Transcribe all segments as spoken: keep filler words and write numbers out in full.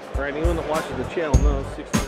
For anyone that watches the channel knows sixty-nine.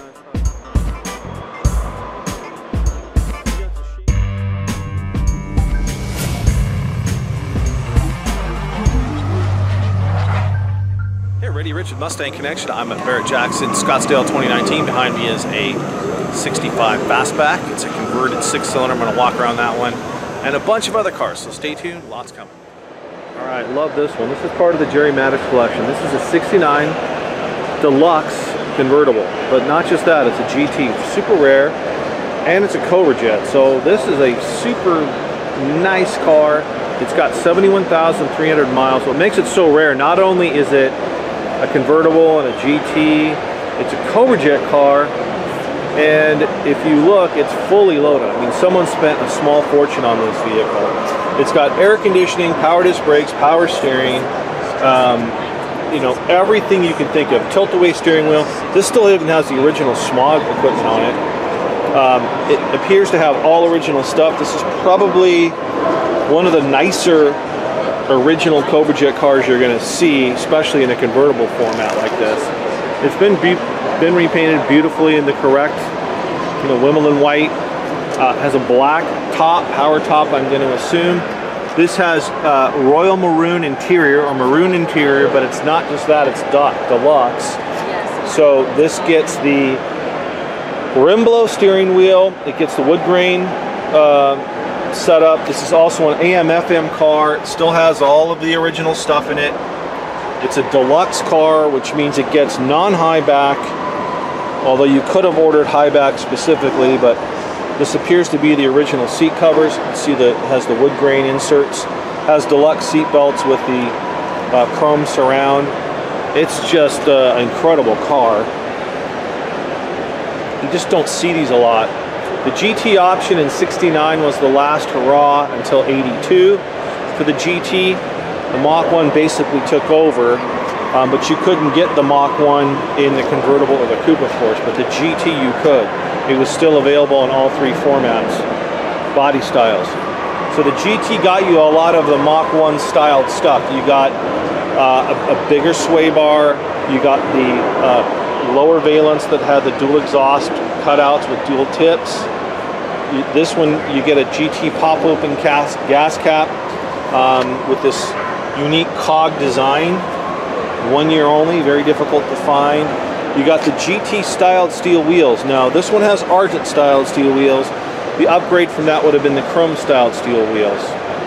Hey, Ready Rich with Mustang Connection. I'm at Barrett-Jackson, Scottsdale twenty nineteen. Behind me is a sixty-five Fastback. It's a converted six-cylinder. I'm going to walk around that one. And a bunch of other cars, so stay tuned. Lots coming. All right, love this one. This is part of the Jerry Maddox collection. This is a sixty-nine Deluxe convertible. But not just that, it's a G T. Super rare. And it's a Cobra Jet. So this is a super nice car. It's got seventy-one thousand three hundred miles. What makes it so rare, not only is it a convertible and a G T, it's a Cobra Jet car, and if you look, it's fully loaded. I mean, someone spent a small fortune on this vehicle. It's got air conditioning, power disc brakes, power steering, um, you know, everything you can think of. Tilt-away steering wheel. This still even has the original smog equipment on it. Um, it appears to have all original stuff. This is probably one of the nicer original Cobra Jet cars you're going to see, especially in a convertible format like this. It's been be been repainted beautifully in the correct, you know, Wimbledon white. Uh, has a black top, power top, I'm going to assume. This has uh, royal maroon interior, or maroon interior, but it's not just that, it's deluxe. Yes. So this gets the Rimblo steering wheel, it gets the wood grain uh, setup. This is also an A M F M car. It still has all of the original stuff in it. It's a deluxe car, which means it gets non-high back, although you could have ordered high back specifically, but this appears to be the original seat covers. You can see that it has the wood grain inserts, has deluxe seat belts with the uh, chrome surround. It's just uh, an incredible car. You just don't see these a lot. The G T option in sixty-nine was the last hurrah until eighty-two for the G T. The Mach one basically took over, um, but you couldn't get the Mach one in the convertible or the coupe, of course, but the G T you could. It was still available in all three formats, body styles. So the G T got you a lot of the Mach one styled stuff. You got uh, a, a bigger sway bar, you got the uh, lower valence that had the dual exhaust cutouts with dual tips. You, this one, you get a G T pop open gas, gas cap um, with this unique cog design. One year only, very difficult to find. You got the G T styled steel wheels. Now this one has Argent styled steel wheels. The upgrade from that would have been the chrome styled steel wheels.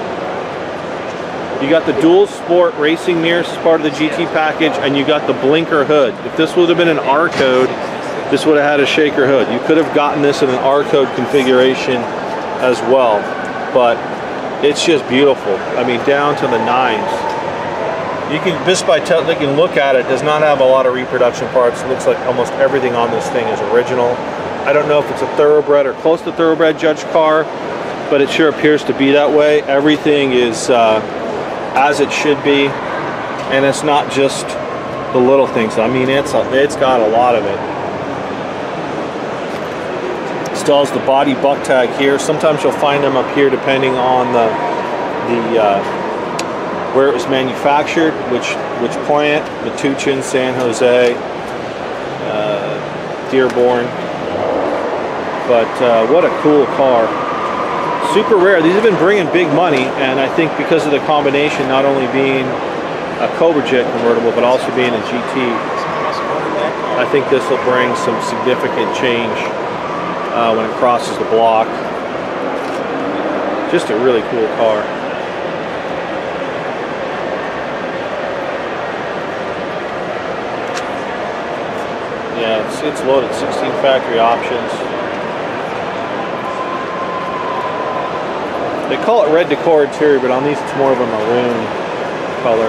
You got the dual sport racing mirrors as part of the G T package, and you got the blinker hood. If this would have been an R code, this would have had a shaker hood. You could have gotten this in an R code configuration as well, but it's just beautiful. I mean, down to the nines. You can, just by taking a look at it, does not have a lot of reproduction parts. It looks like almost everything on this thing is original. I don't know if it's a thoroughbred or close to thoroughbred judge car, but it sure appears to be that way. Everything is uh, as it should be, and it's not just the little things. I mean, it's a, it's got a lot of it. Still has the body buck tag here. Sometimes you'll find them up here depending on the the uh, where it was manufactured, which which plant. Metuchen, San Jose, uh, Dearborn. But uh, what a cool car. Super rare. These have been bringing big money, and I think because of the combination, not only being a Cobra Jet convertible, but also being a G T, I think this will bring some significant change uh, when it crosses the block. Just a really cool car. Yeah, it's, it's loaded, sixteen factory options. They call it red decor interior, but on these it's more of a maroon color.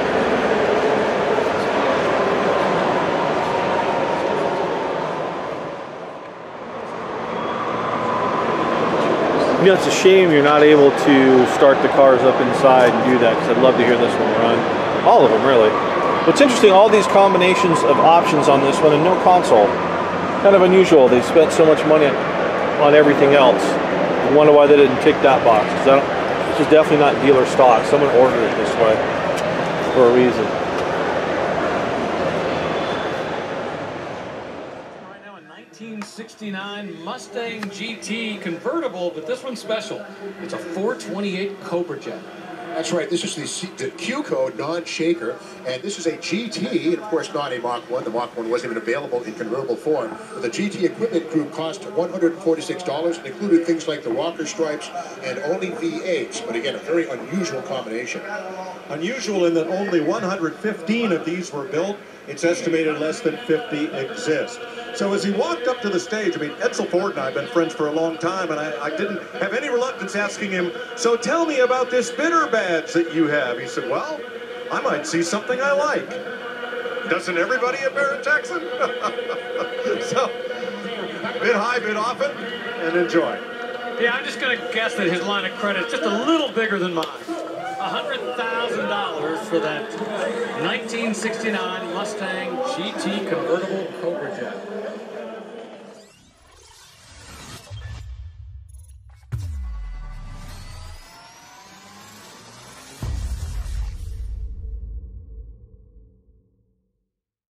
You know, it's a shame you're not able to start the cars up inside and do that, because I'd love to hear this one run. All of them, really. What's interesting, all these combinations of options on this one and no console. Kind of unusual. They spent so much money on everything else. I wonder why they didn't tick that box. This is definitely not dealer stock. Someone ordered it this way for a reason. nineteen sixty-nine Mustang G T Convertible, but this one's special. It's a four twenty-eight Cobra Jet. That's right. This is the, C the Q code non-shaker, and this is a G T, and of course not a Mach one. The Mach one wasn't even available in convertible form. But the G T equipment group cost one hundred forty-six dollars and included things like the rocker stripes and only V eights. But again, a very unusual combination. Unusual in that only one hundred fifteen of these were built. It's estimated less than fifty exist. So as he walked up to the stage, I mean, Philco-Ford and I have been friends for a long time, and I, I didn't have any reluctance asking him, so tell me about this bidder badge that you have. He said, well, I might see something I like. Doesn't everybody at Barrett-Jackson? So, bid high, bid often, and enjoy. Yeah, I'm just going to guess that his line of credit is just a little bigger than mine. one hundred thousand dollars for that nineteen sixty-nine Mustang G T Convertible Cobra Jet.